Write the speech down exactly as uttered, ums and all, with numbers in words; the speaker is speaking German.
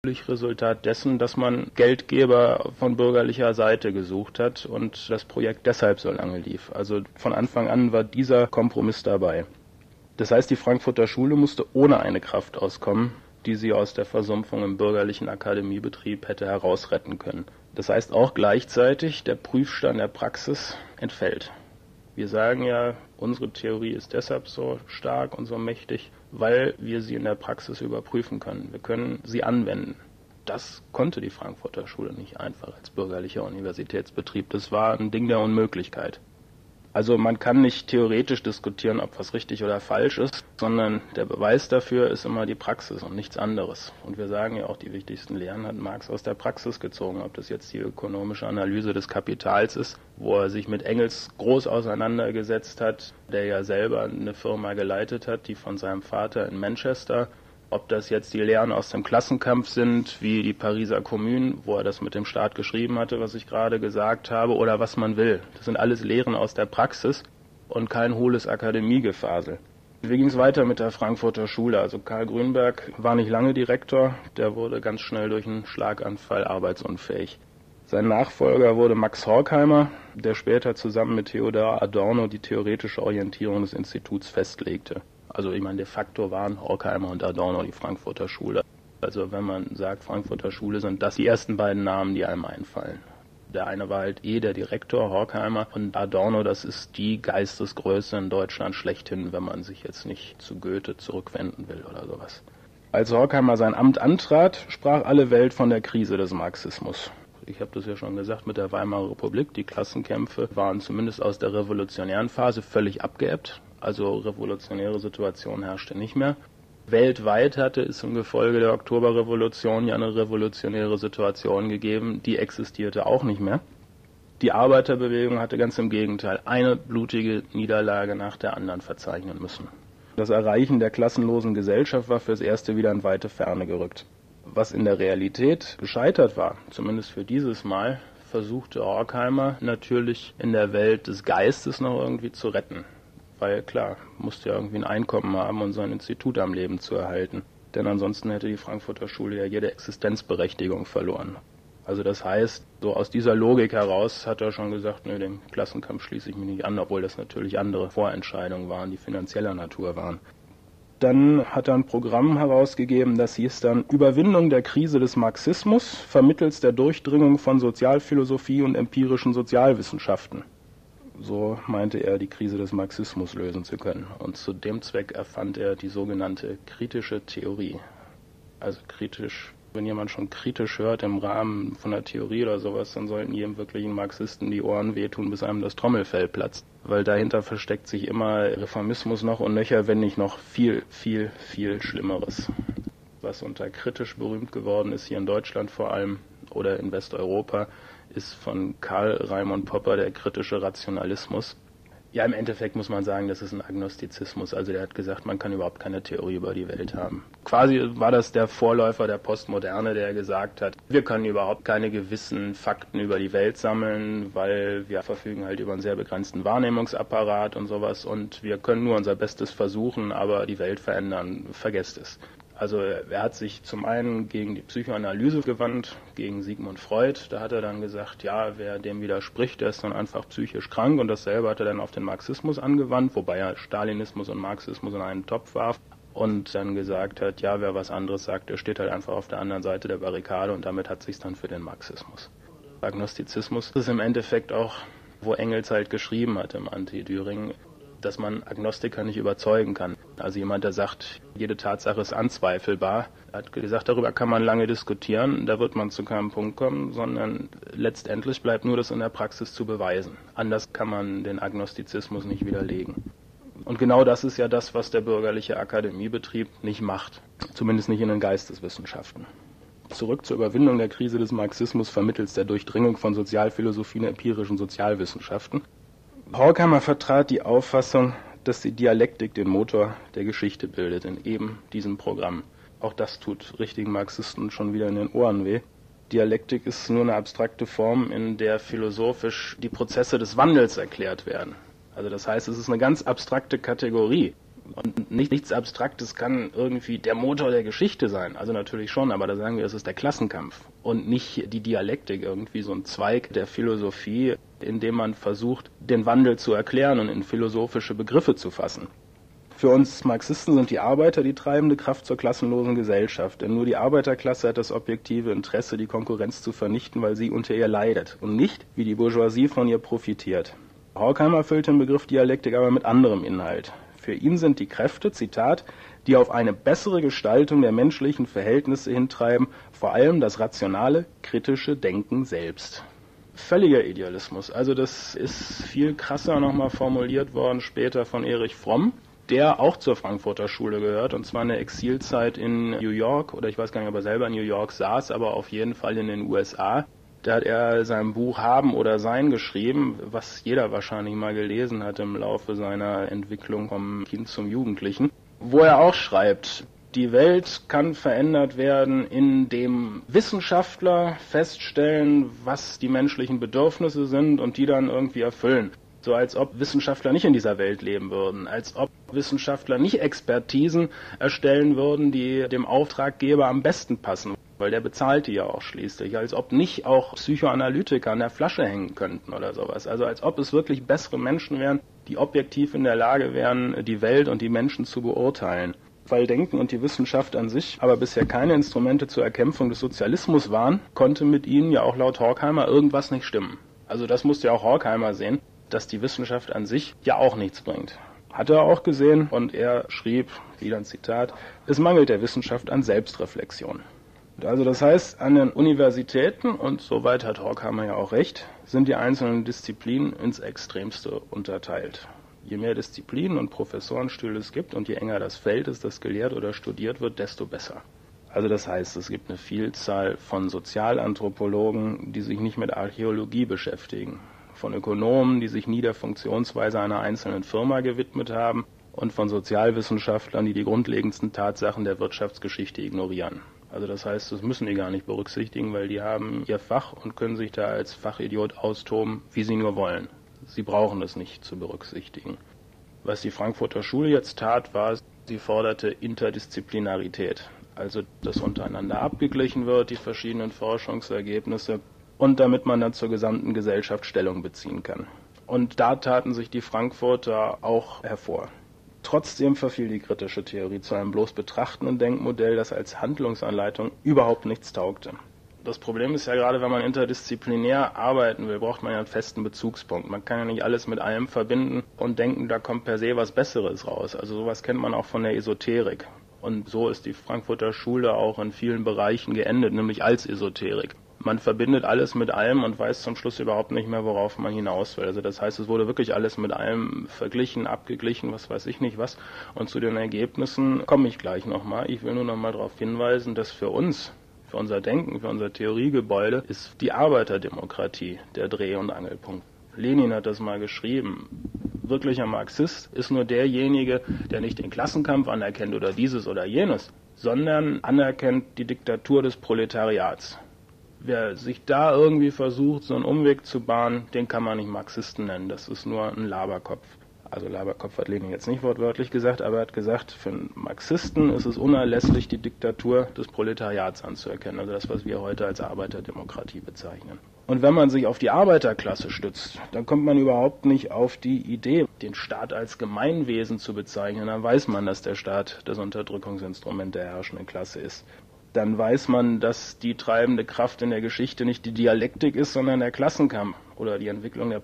Resultat dessen, dass man Geldgeber von bürgerlicher Seite gesucht hat und das Projekt deshalb so lange lief. Also von Anfang an war dieser Kompromiss dabei. Das heißt, die Frankfurter Schule musste ohne eine Kraft auskommen, die sie aus der Versumpfung im bürgerlichen Akademiebetrieb hätte herausretten können. Das heißt auch gleichzeitig, der Prüfstand der Praxis entfällt. Wir sagen ja, unsere Theorie ist deshalb so stark und so mächtig, weil wir sie in der Praxis überprüfen können. Wir können sie anwenden. Das konnte die Frankfurter Schule nicht einfach als bürgerlicher Universitätsbetrieb. Das war ein Ding der Unmöglichkeit. Also man kann nicht theoretisch diskutieren, ob was richtig oder falsch ist, sondern der Beweis dafür ist immer die Praxis und nichts anderes. Und wir sagen ja auch, die wichtigsten Lehren hat Marx aus der Praxis gezogen, ob das jetzt die ökonomische Analyse des Kapitals ist, wo er sich mit Engels groß auseinandergesetzt hat, der ja selber eine Firma geleitet hat, die von seinem Vater in Manchester. Ob das jetzt die Lehren aus dem Klassenkampf sind, wie die Pariser Kommune, wo er das mit dem Staat geschrieben hatte, was ich gerade gesagt habe, oder was man will. Das sind alles Lehren aus der Praxis und kein hohles Akademiegefasel. Wie ging es weiter mit der Frankfurter Schule? Also Karl Grünberg war nicht lange Direktor, der wurde ganz schnell durch einen Schlaganfall arbeitsunfähig. Sein Nachfolger wurde Max Horkheimer, der später zusammen mit Theodor Adorno die theoretische Orientierung des Instituts festlegte. Also ich meine, de facto waren Horkheimer und Adorno die Frankfurter Schule. Also wenn man sagt, Frankfurter Schule, sind das die ersten beiden Namen, die einem einfallen. Der eine war halt eh der Direktor, Horkheimer, und Adorno, das ist die Geistesgröße in Deutschland schlechthin, wenn man sich jetzt nicht zu Goethe zurückwenden will oder sowas. Als Horkheimer sein Amt antrat, sprach alle Welt von der Krise des Marxismus. Ich habe das ja schon gesagt mit der Weimarer Republik, die Klassenkämpfe waren zumindest aus der revolutionären Phase völlig abgeebbt. Also revolutionäre Situation herrschte nicht mehr. Weltweit hatte es im Gefolge der Oktoberrevolution ja eine revolutionäre Situation gegeben, die existierte auch nicht mehr. Die Arbeiterbewegung hatte ganz im Gegenteil eine blutige Niederlage nach der anderen verzeichnen müssen. Das Erreichen der klassenlosen Gesellschaft war fürs Erste wieder in weite Ferne gerückt. Was in der Realität gescheitert war, zumindest für dieses Mal, versuchte Horkheimer natürlich in der Welt des Geistes noch irgendwie zu retten. Weil klar, musste ja irgendwie ein Einkommen haben, um sein Institut am Leben zu erhalten. Denn ansonsten hätte die Frankfurter Schule ja jede Existenzberechtigung verloren. Also das heißt, so aus dieser Logik heraus hat er schon gesagt, nö, dem Klassenkampf schließe ich mich nicht an, obwohl das natürlich andere Vorentscheidungen waren, die finanzieller Natur waren. Dann hat er ein Programm herausgegeben, das hieß dann Überwindung der Krise des Marxismus vermittels der Durchdringung von Sozialphilosophie und empirischen Sozialwissenschaften. So meinte er, die Krise des Marxismus lösen zu können. Und zu dem Zweck erfand er die sogenannte kritische Theorie. Also kritisch, wenn jemand schon kritisch hört im Rahmen von einer Theorie oder sowas, dann sollten jedem wirklichen Marxisten die Ohren wehtun, bis einem das Trommelfell platzt. Weil dahinter versteckt sich immer Reformismus noch und nöcher, wenn nicht noch viel, viel, viel Schlimmeres. Was unter kritisch berühmt geworden ist, hier in Deutschland vor allem oder in Westeuropa, ist von Karl Raimund Popper der kritische Rationalismus. Ja, im Endeffekt muss man sagen, das ist ein Agnostizismus. Also der hat gesagt, man kann überhaupt keine Theorie über die Welt haben. Quasi war das der Vorläufer der Postmoderne, der gesagt hat, wir können überhaupt keine gewissen Fakten über die Welt sammeln, weil wir verfügen halt über einen sehr begrenzten Wahrnehmungsapparat und sowas und wir können nur unser Bestes versuchen, aber die Welt verändern, vergesst es. Also er hat sich zum einen gegen die Psychoanalyse gewandt, gegen Sigmund Freud. Da hat er dann gesagt, ja, wer dem widerspricht, der ist dann einfach psychisch krank. Und dasselbe hat er dann auf den Marxismus angewandt, wobei er Stalinismus und Marxismus in einen Topf warf. Und dann gesagt hat, ja, wer was anderes sagt, der steht halt einfach auf der anderen Seite der Barrikade. Und damit hat sich's dann für den Marxismus. Agnostizismus ist im Endeffekt auch, wo Engels halt geschrieben hat im Anti-Düring, dass man Agnostiker nicht überzeugen kann. Also jemand, der sagt, jede Tatsache ist anzweifelbar, hat gesagt, darüber kann man lange diskutieren, da wird man zu keinem Punkt kommen, sondern letztendlich bleibt nur das in der Praxis zu beweisen. Anders kann man den Agnostizismus nicht widerlegen. Und genau das ist ja das, was der bürgerliche Akademiebetrieb nicht macht, zumindest nicht in den Geisteswissenschaften. Zurück zur Überwindung der Krise des Marxismus vermittels der Durchdringung von Sozialphilosophie und empirischen Sozialwissenschaften. Horkheimer vertrat die Auffassung, dass die Dialektik den Motor der Geschichte bildet in eben diesem Programm. Auch das tut richtigen Marxisten schon wieder in den Ohren weh. Dialektik ist nur eine abstrakte Form, in der philosophisch die Prozesse des Wandels erklärt werden. Also das heißt, es ist eine ganz abstrakte Kategorie. Und nicht, nichts Abstraktes kann irgendwie der Motor der Geschichte sein. Also natürlich schon, aber da sagen wir, es ist der Klassenkampf und nicht die Dialektik, irgendwie so ein Zweig der Philosophie, in dem man versucht, den Wandel zu erklären und in philosophische Begriffe zu fassen. Für uns Marxisten sind die Arbeiter die treibende Kraft zur klassenlosen Gesellschaft, denn nur die Arbeiterklasse hat das objektive Interesse, die Konkurrenz zu vernichten, weil sie unter ihr leidet und nicht, wie die Bourgeoisie, von ihr profitiert. Horkheimer füllt den Begriff Dialektik aber mit anderem Inhalt. Für ihn sind die Kräfte, Zitat, die auf eine bessere Gestaltung der menschlichen Verhältnisse hintreiben, vor allem das rationale, kritische Denken selbst. Völliger Idealismus. Also das ist viel krasser nochmal formuliert worden später von Erich Fromm, der auch zur Frankfurter Schule gehört, und zwar eine Exilzeit in New York, oder ich weiß gar nicht, ob er selber in New York saß, aber auf jeden Fall in den U S A. Da hat er sein Buch Haben oder Sein geschrieben, was jeder wahrscheinlich mal gelesen hat im Laufe seiner Entwicklung vom Kind zum Jugendlichen, wo er auch schreibt, die Welt kann verändert werden, indem Wissenschaftler feststellen, was die menschlichen Bedürfnisse sind und die dann irgendwie erfüllen. So als ob Wissenschaftler nicht in dieser Welt leben würden, als ob Wissenschaftler nicht Expertisen erstellen würden, die dem Auftraggeber am besten passen, weil der bezahlt die ja auch schließlich, als ob nicht auch Psychoanalytiker an der Flasche hängen könnten oder sowas. Also als ob es wirklich bessere Menschen wären, die objektiv in der Lage wären, die Welt und die Menschen zu beurteilen. Weil Denken und die Wissenschaft an sich aber bisher keine Instrumente zur Erkämpfung des Sozialismus waren, konnte mit ihnen ja auch laut Horkheimer irgendwas nicht stimmen. Also das musste ja auch Horkheimer sehen, dass die Wissenschaft an sich ja auch nichts bringt. Hat er auch gesehen, und er schrieb, wieder ein Zitat, es mangelt der Wissenschaft an Selbstreflexion. Also das heißt, an den Universitäten, und soweit hat Horkheimer ja auch recht, sind die einzelnen Disziplinen ins Extremste unterteilt. Je mehr Disziplinen und Professorenstühle es gibt und je enger das Feld ist, das gelehrt oder studiert wird, desto besser. Also das heißt, es gibt eine Vielzahl von Sozialanthropologen, die sich nicht mit Archäologie beschäftigen, von Ökonomen, die sich nie der Funktionsweise einer einzelnen Firma gewidmet haben, und von Sozialwissenschaftlern, die die grundlegendsten Tatsachen der Wirtschaftsgeschichte ignorieren. Also das heißt, das müssen die gar nicht berücksichtigen, weil die haben ihr Fach und können sich da als Fachidiot austoben, wie sie nur wollen. Sie brauchen es nicht zu berücksichtigen. Was die Frankfurter Schule jetzt tat, war, sie forderte Interdisziplinarität. Also, dass untereinander abgeglichen wird, die verschiedenen Forschungsergebnisse, und damit man dann zur gesamten Gesellschaft Stellung beziehen kann. Und da taten sich die Frankfurter auch hervor. Trotzdem verfiel die kritische Theorie zu einem bloß betrachtenden Denkmodell, das als Handlungsanleitung überhaupt nichts taugte. Das Problem ist ja gerade, wenn man interdisziplinär arbeiten will, braucht man ja einen festen Bezugspunkt. Man kann ja nicht alles mit allem verbinden und denken, da kommt per se was Besseres raus. Also sowas kennt man auch von der Esoterik. Und so ist die Frankfurter Schule auch in vielen Bereichen geendet, nämlich als Esoterik. Man verbindet alles mit allem und weiß zum Schluss überhaupt nicht mehr, worauf man hinaus will. Also das heißt, es wurde wirklich alles mit allem verglichen, abgeglichen, was weiß ich nicht was. Und zu den Ergebnissen komme ich gleich nochmal. Ich will nur nochmal darauf hinweisen, dass für uns, für unser Denken, für unser Theoriegebäude, ist die Arbeiterdemokratie der Dreh- und Angelpunkt. Lenin hat das mal geschrieben. Wirklicher Marxist ist nur derjenige, der nicht den Klassenkampf anerkennt oder dieses oder jenes, sondern anerkennt die Diktatur des Proletariats. Wer sich da irgendwie versucht, so einen Umweg zu bahnen, den kann man nicht Marxisten nennen. Das ist nur ein Laberkopf. Also Laberkopf hat Lenin jetzt nicht wortwörtlich gesagt, aber er hat gesagt, für einen Marxisten ist es unerlässlich, die Diktatur des Proletariats anzuerkennen. Also das, was wir heute als Arbeiterdemokratie bezeichnen. Und wenn man sich auf die Arbeiterklasse stützt, dann kommt man überhaupt nicht auf die Idee, den Staat als Gemeinwesen zu bezeichnen. Dann weiß man, dass der Staat das Unterdrückungsinstrument der herrschenden Klasse ist. Dann weiß man, dass die treibende Kraft in der Geschichte nicht die Dialektik ist, sondern der Klassenkampf oder die Entwicklung der